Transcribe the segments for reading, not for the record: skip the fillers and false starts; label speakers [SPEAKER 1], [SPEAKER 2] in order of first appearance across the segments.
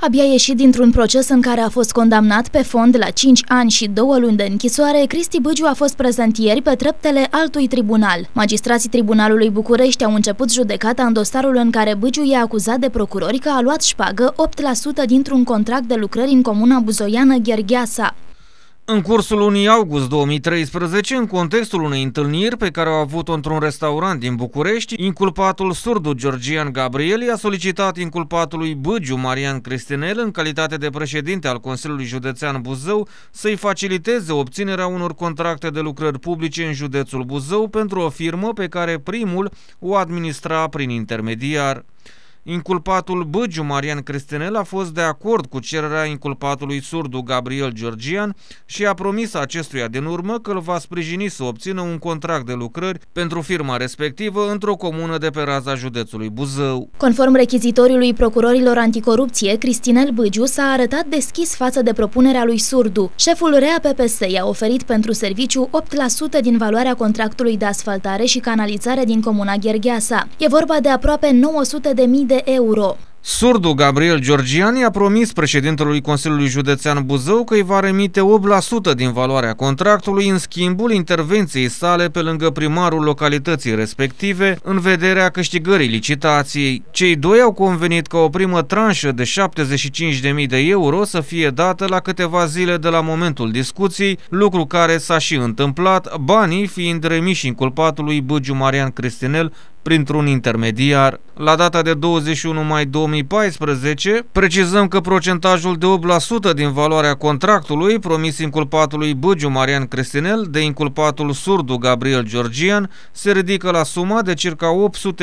[SPEAKER 1] Abia ieșit dintr-un proces în care a fost condamnat pe fond la 5 ani și 2 luni de închisoare, Cristi Bâgiu a fost prezent ieri pe treptele altui tribunal. Magistrații Tribunalului București au început judecata în dosarul în care Bâgiu e acuzat de procurori că a luat șpagă 8% dintr-un contract de lucrări în comuna buzoiană Ghergheasa.
[SPEAKER 2] În cursul lunii august 2013, în contextul unei întâlniri pe care au avut-o într-un restaurant din București, inculpatul surdu Georgian Gabriel i-a solicitat inculpatului Bâgiu Marian Cristinel, în calitate de președinte al Consiliului Județean Buzău, să-i faciliteze obținerea unor contracte de lucrări publice în județul Buzău pentru o firmă pe care primul o administra prin intermediar. Inculpatul Bâgiu Marian Cristinel a fost de acord cu cererea inculpatului surdu Gabriel Georgian și a promis acestuia din urmă că îl va sprijini să obțină un contract de lucrări pentru firma respectivă într-o comună de pe raza județului Buzău.
[SPEAKER 1] Conform rechizitoriului procurorilor anticorupție, Cristinel Bâgiu s-a arătat deschis față de propunerea lui surdu. Șeful REA PPS i-a oferit pentru serviciu 8% din valoarea contractului de asfaltare și canalizare din comuna Ghergheasa. E vorba de aproape 900.000 de euro.
[SPEAKER 2] Surdu Gabriel Georgian i-a promis președintelui Consiliului Județean Buzău că îi va remite 8% din valoarea contractului în schimbul intervenției sale pe lângă primarul localității respective în vederea câștigării licitației. Cei doi au convenit ca o primă tranșă de 75.000 de euro să fie dată la câteva zile de la momentul discuției, lucru care s-a și întâmplat, banii fiind remiși inculpatului Bâgiu Marian Cristinel printr-un intermediar. La data de 21 mai 2014, precizăm că procentajul de 8% din valoarea contractului promis inculpatului Bâgiu Marian Cristinel de inculpatul surdu Gabriel Georgian se ridică la suma de circa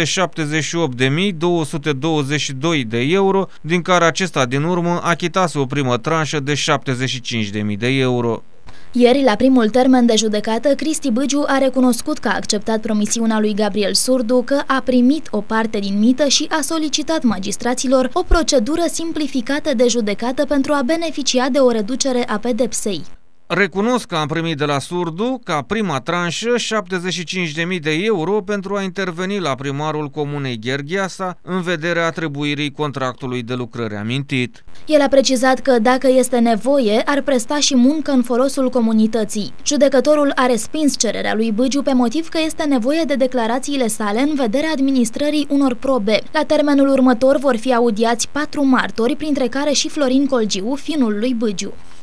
[SPEAKER 2] 878.222 de euro, din care acesta din urmă achitase o primă tranșă de 75.000 de euro.
[SPEAKER 1] Ieri, la primul termen de judecată, Cristi Bâgiu a recunoscut că a acceptat promisiunea lui Gabriel Surdu, că a primit o parte din mită și a solicitat magistraților o procedură simplificată de judecată pentru a beneficia de o reducere a pedepsei.
[SPEAKER 2] Recunosc că am primit de la surdu, ca prima tranșă, 75.000 de euro pentru a interveni la primarul comunei Ghergheasa în vederea atribuirii contractului de lucrări amintit.
[SPEAKER 1] El a precizat că, dacă este nevoie, ar presta și muncă în folosul comunității. Judecătorul a respins cererea lui Bâgiu pe motiv că este nevoie de declarațiile sale în vederea administrării unor probe. La termenul următor vor fi audiați 4 martori, printre care și Florin Colgiu, fiul lui Bâgiu.